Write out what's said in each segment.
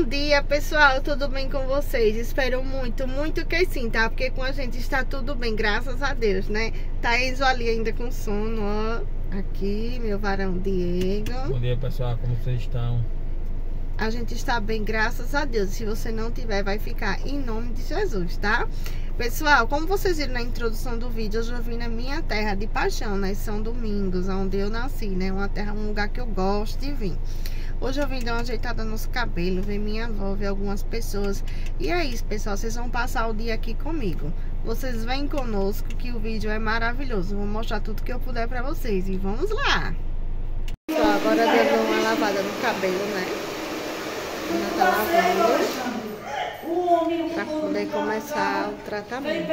Bom dia, pessoal, tudo bem com vocês? Espero muito, muito que sim, tá? Porque com a gente está tudo bem, graças a Deus, né? Tá Enzo ali ainda com sono, ó. Aqui, meu varão Diego. Bom dia, pessoal, como vocês estão? A gente está bem, graças a Deus. Se você não tiver, vai ficar em nome de Jesus, tá? Pessoal, como vocês viram na introdução do vídeo, hoje eu vim na minha terra de paixão, né? São Domingos, onde eu nasci, né? Uma terra, um lugar que eu gosto de vir. Hoje eu vim dar uma ajeitada nos cabelos, ver minha avó, ver algumas pessoas. E é isso, pessoal, vocês vão passar o dia aqui comigo. Vocês vêm conosco que o vídeo é maravilhoso. Vou mostrar tudo que eu puder pra vocês. E vamos lá! Pessoal, agora deu uma lavada no cabelo, né? Ainda tá lavando pra poder começar o tratamento.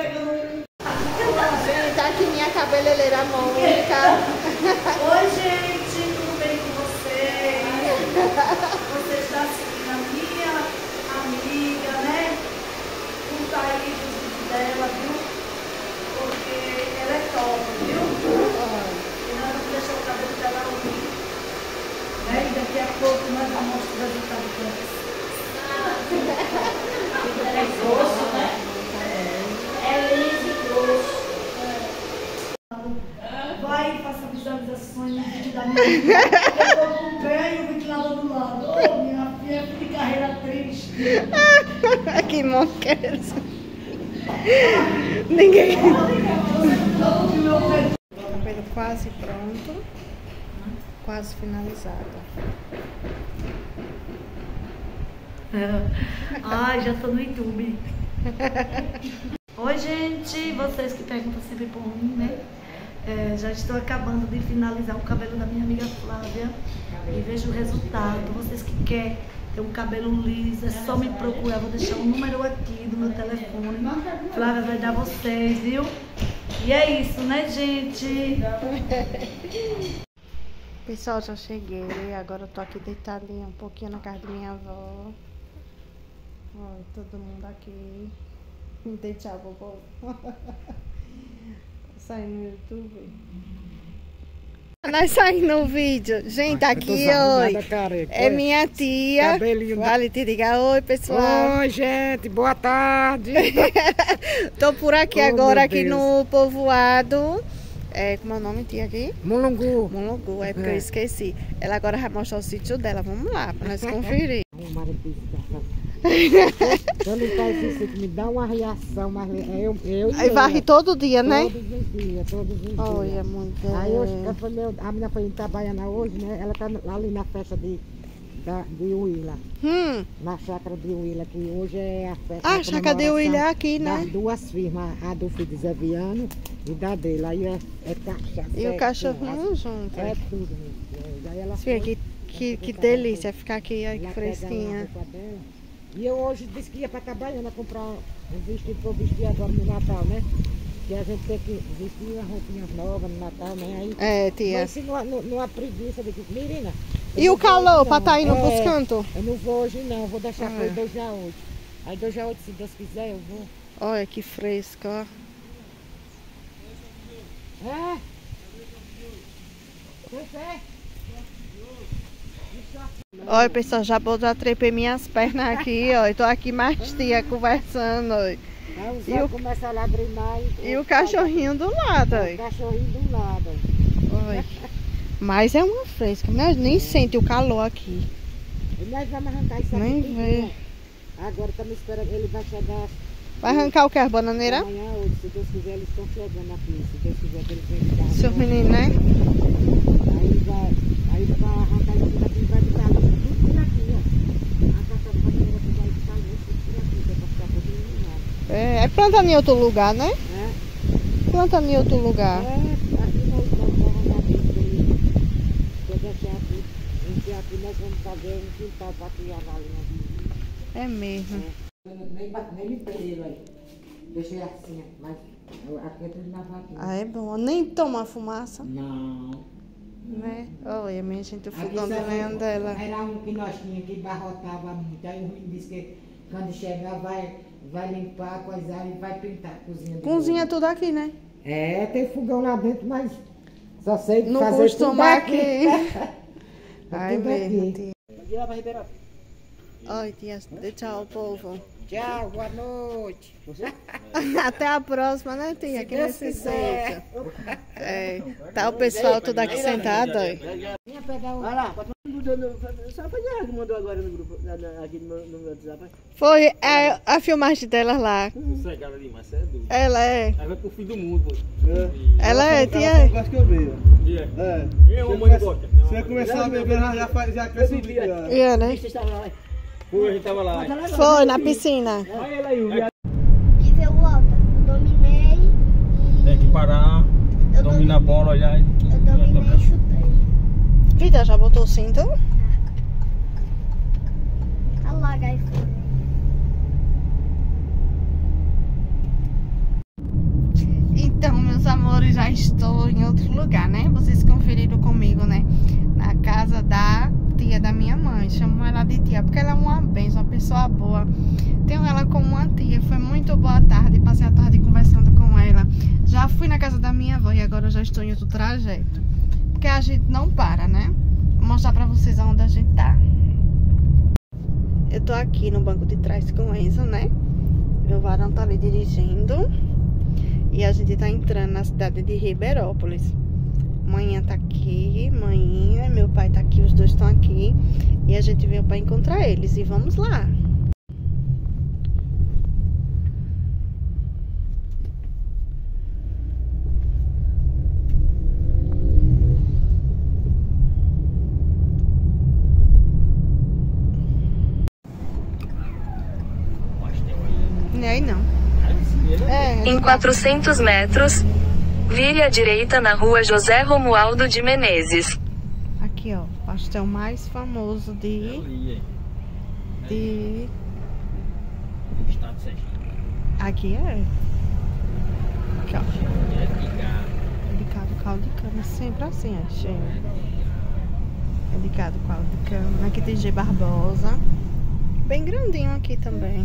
Tá aqui minha cabeleireira Mônica. Oi, gente, tudo bem com vocês? Você está seguindo a minha amiga, né? Curta aí os vídeos dela, viu? Porque ela é top, viu? E nós vamos deixar o cabelo dela unir. Né? E daqui a pouco nós vamos mostrar o resultado dela. É grosso, né? É liso e grosso. Vai e faça visualizações no vídeo da minha vida. Eu tô com o pé e o ventilador do lado. Ô, minha filha, que carreira triste. Que moqueiro. Ninguém. Cabelo quase pronto. Quase finalizado. Ai, já tô no YouTube. Oi, gente. Vocês que perguntam sempre por mim, né? Já estou acabando de finalizar o cabelo da minha amiga Flávia. E vejo o resultado. Vocês que querem ter um cabelo liso, é só me procurar. Vou deixar o número aqui do meu telefone. Flávia vai dar vocês, viu? E é isso, né, gente? Pessoal, já cheguei. Agora eu tô aqui deitadinha um pouquinho na casa da minha avó. Olha, todo mundo aqui. Dei tchau, vovô. Sai no YouTube. Nós saímos no vídeo. Gente, aqui hoje é minha tia. Vale, te diga oi, pessoal. Oi, gente, boa tarde. Tô por aqui agora, aqui no povoado. Como é o nome, tia, aqui? Mulungu. Mulungu, porque eu esqueci. Ela agora vai mostrar o sítio dela. Vamos lá, pra nós conferir. Quando faz isso, me dá uma reação, mas Aí varre todo dia, né? Todos os dias, todos os dias. Olha, mulher. Aí hoje, a menina foi em Itabaiana hoje, né? Ela tá ali na festa de Uila. Na chácara de Uila, que hoje é a festa. Ah, a chácara de Uila é aqui, né? Das duas firmas, a do filho de Zé Viano e da dele. Aí é cachaça. E o cachorrinho junto. É tudo mesmo. Aí ela que delícia ficar aqui, olha que fresquinha. E eu hoje disse que ia para Itabaiana comprar um vestido para eu vestir agora no Natal, né? Que a gente tem que vestir as roupinhas novas no Natal, né? Aí, tia. Mas numa preguiça de Mirina. E o calor para estar indo pros cantos? Eu não vou hoje não, vou deixar para 2 dia 8. Aí 2 dia 8, se Deus quiser, eu vou. Olha que fresco, ó. Olha, pessoal, já trepei minhas pernas aqui, ó. Eu tô aqui mais tia conversando, ó. E o começa a lagrimar. E o cachorrinho do lado, ó. O cachorrinho do lado. Olha. Mas é uma fresca, nós nem sente o calor aqui. E nós vamos arrancar isso aqui. Nem vê. Agora estamos esperando, ele vai chegar. Vai arrancar o que? A bananeira? Amanhã, hoje, se Deus quiser, eles estão chegando aqui. Se Deus quiser, eles vêm de carro. Seus meninos, né? Aí vai arrancar isso daqui, vai ficar tudo por aqui, ó. Arrancar a bananeira que vai ficar tudo por aqui, que é para ficar todo iluminado. É planta em outro lugar, né? Planta em outro lugar. Aqui nós vamos arrancar isso. Se eu deixar aqui, nós vamos fazer um quintal para criar a galinha. É mesmo. Nem me pelo aí. Deixei assim, mas aqui é tudo na vaquinha. Ah, é bom. Nem toma fumaça. Não. Né? Olha, minha gente, o fogão Aqui de lenha dela. Era um que nós tínhamos que barrotava muito. Aí o Rui disse que quando chegar vai limpar, coisar e vai pintar a cozinha. Cozinha tudo aqui, né? Tem fogão lá dentro, mas só sei não fazer tudo costuma aqui. Ai, mesmo, tia. Oi, tia, dê tchau, povo. Tchau, boa noite. Até a próxima, né, tia? Se Aqui Deus nesse quiser. sítio. É, tá o pessoal tudo aqui sentado, ó. Vinha pegar o... Vai lá, só foi a que mandou agora no grupo, aqui no meu WhatsApp. Foi a filmagem dela lá. Sossegada demais, você é doido. Ela é. Aí vai pro fim do mundo, pô. Ela é, tia. Gosto que eu vejo. É. É. Eu, mãe, gosta. Se eu começar a beber, já cresce um dia. É, né? Você estava lá. Pô, a gente tava lá. Foi na piscina. Olha ela aí, o viado. Que veio volta. Eu dominei Tem que parar, domina a bola, olhar e... eu dominei e chutei. Vida, já botou o cinto? Alaga aí foi. Então, meus amores, já estou em outro lugar, né? Vocês conferiram comigo, né? Na casa da tia da minha mãe. Chamo ela de tia porque ela é uma bênção, uma pessoa boa. Tenho ela como uma tia. Foi muito boa tarde. Passei a tarde conversando com ela. Já fui na casa da minha avó e agora já estou em outro trajeto. Porque a gente não para, né? Vou mostrar pra vocês onde a gente tá. Eu tô aqui no banco de trás com o Enzo, né? Meu varão tá ali dirigindo. E a gente tá entrando na cidade de Ribeirópolis. Manhã tá aqui, manhã, meu pai tá aqui, os dois estão aqui. E a gente veio pra encontrar eles. E vamos lá. E aí não. É, Em 400 metros, vire à direita na rua José Romualdo de Menezes. aqui ó, pastel mais famoso de Estado de Sergipe. aqui é. Aqui ó. É É de caldo de cana, sempre assim, é cheio. É de caldo de cana. Aqui tem G Barbosa. Bem grandinho aqui também.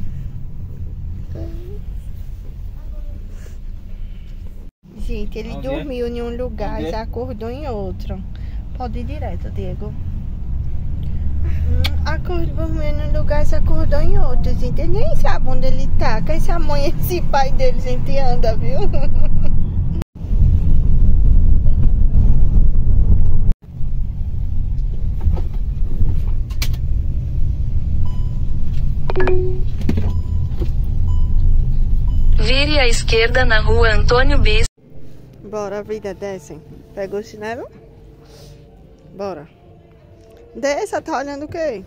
Gente, ele Onde é? dormiu em um lugar Onde e é? acordou em outro. Pode ir direto, Diego. Dormiu em um lugar e se acordou em outro, gente. Ele nem sabe onde ele tá. Que essa mãe e esse pai dele, gente, anda, viu? Vire à esquerda na rua Antônio Bis. Bora, vida, descem. Pegou o chinelo? Bora. Desça, tá olhando o quê?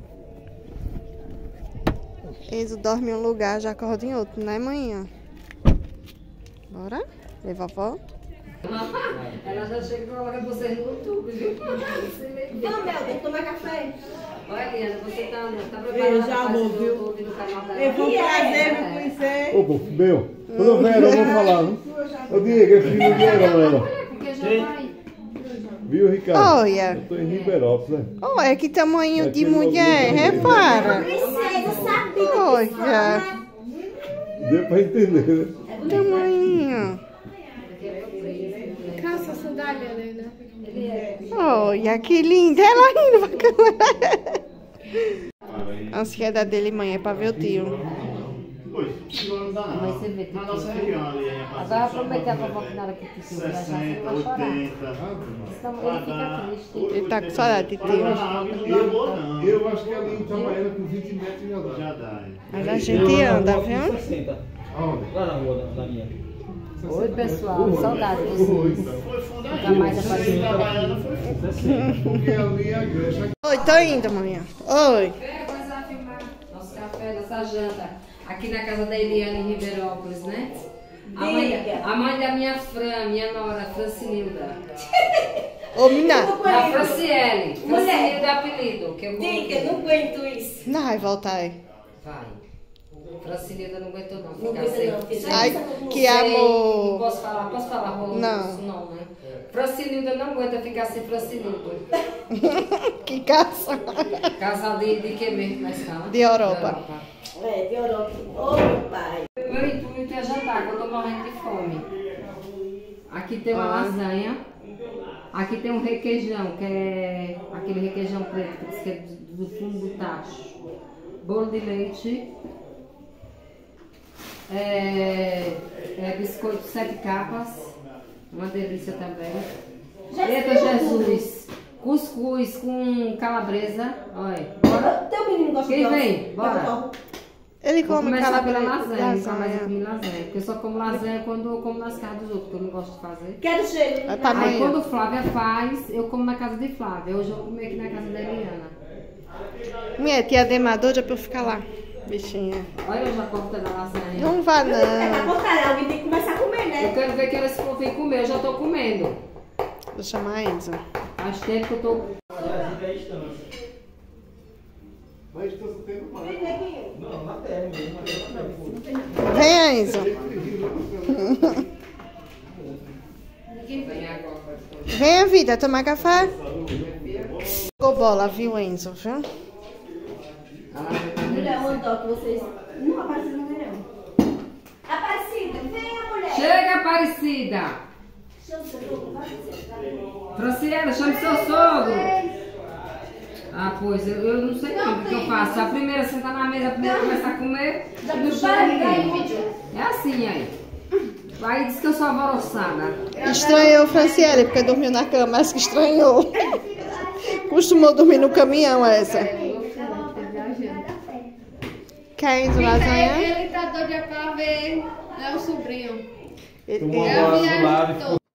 Enzo dorme em um lugar, já acorda em outro, né, manhã? Bora? Leva a vovó. Ela já chega e coloca vocês no YouTube, viu? Vamos, Mel, tem que tomar café. Olha, Diana, você tá preparada Beijo, para amor, fazer viu? o YouTube no canal dela? É, foi um prazer me conhecer. Ô, povo, meu, quando eu vier, eu vou falar, viu? Ô, Diego, é filho de Heroela. Porque já vai. Viu, Ricardo? Olha. Eu tô em Ribeirópolis, né? Olha que tamanho de Aquele mulher, movimento repara. Princesa, sabia. Olha, Deu pra entender, né? tamanho. Calça a sandália, Helena. Olha que linda, ela indo pra câmera. A ansiedade dele, mãe, é pra ver o tio. Mas você vê que agora aproveitar a vovó que na hora que o tio viajar, você vai chorar. Então, ele fica triste. Ele tá com saudade de tio. Eu acho que ali em Itabaiana com 20 metros já dá. Mas a gente anda, viu? 60. Aonde? Lá na rua da minha. Oi, pessoal, saudade de vocês. Nunca mais apareceu. Porque ali é a igreja. Oi, tô indo, manhã. Oi. Depois vai filmar nosso café, nossa janta. Aqui na casa da Eliane em Ribeirópolis, né? A mãe da minha Fran, minha nora, Francinilda. Ô, menina. A Franciele. Francilda é apelido. Que eu Diga, não aguento isso. Não vai voltar aí. Vai. Francilda não aguentou não. Não aguento não, filha. Ai, que Não amor. posso falar rolo Não. isso não, né? Francilda não aguenta ficar sem Francilda. Que caça. Casal de que mesmo na escala? De Europa. É, de Europa. Ô, meu pai. Meu intuito é jantar, que eu tô morrendo de fome. Aqui tem uma lasanha. Aqui tem um requeijão, que é aquele requeijão preto, que é do fundo do tacho. bolo de leite, biscoito 7 capas, uma delícia também. Eita Jesus, cuscuz com calabresa, olha, bora. Quem vem? Bora. Ele come pela calabresa. lasanha, nunca mais eu comi lasanha, porque eu só como lasanha quando eu como nas casas dos outros, que eu não gosto de fazer. Quero cheiro. Aí quando Flávia faz, eu como na casa de Flávia. Hoje eu vou comer aqui na casa da Eliana. Minha tia Demador já pra eu ficar lá, bichinha. Olha eu já cortando a lasanha. Não vá É pra não. cortar, alguém tem que começar a comer, né? Eu quero ver que eles vão vir comer, eu já tô comendo. Vou chamar a Enzo. Faz tempo que eu tô... Mas estou tendo mais. Não, na terra mesmo. Venha, Enzo. Venha, vida, tomar café. Ficou bola, viu, Enzo? Viu? Mulher, o andor que vocês... Não, Aparecida não é não. Aparecida, venha, mulher. Chega, Aparecida! Chama o seu sogro, vai você. Franciela, chama seu sogro! Ah, pois, eu não sei não o que eu faço. A primeira senta na mesa, a primeira começa a comer, não chega ninguém. É assim aí. Aí diz que eu sou alvoroçada. Estranhou, Franciele, porque dormiu na cama, acho que estranhou. Costumou dormir no caminhão, essa. Quer Enzo lasanha? Ele tá doido pra ver, é o sobrinho. Tomou a voz do lado e ficou.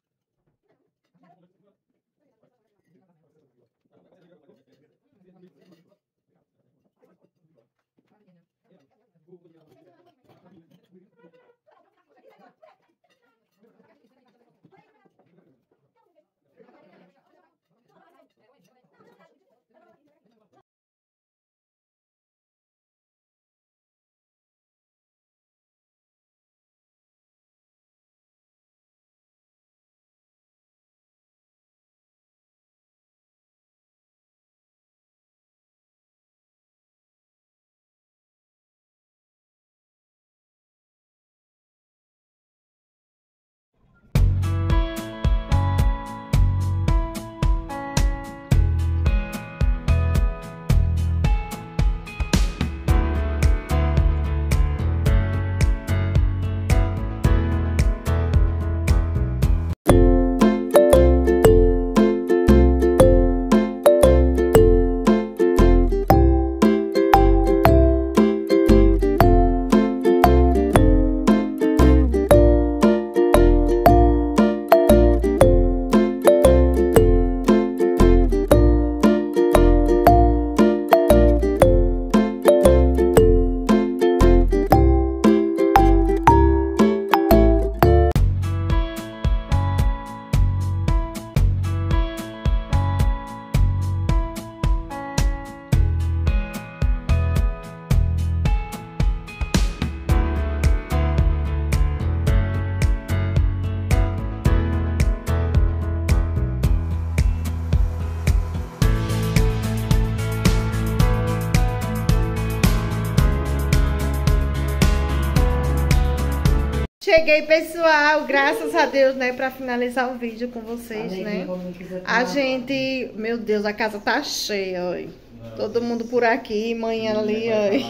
Cheguei, pessoal, graças a Deus, né, pra finalizar o vídeo com vocês, né? A gente, meu Deus, a casa tá cheia, oi. Todo mundo por aqui, mãe ali, oi.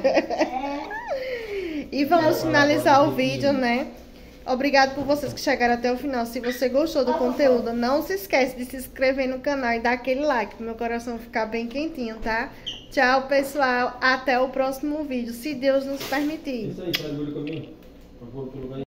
E vamos finalizar o vídeo, né? Obrigado por vocês que chegaram até o final. Se você gostou do conteúdo, não se esquece de se inscrever no canal e dar aquele like pro meu coração ficar bem quentinho, tá? Tchau, pessoal. Até o próximo vídeo, se Deus nos permitir. Isso aí, traz o olho comigo. Por favor,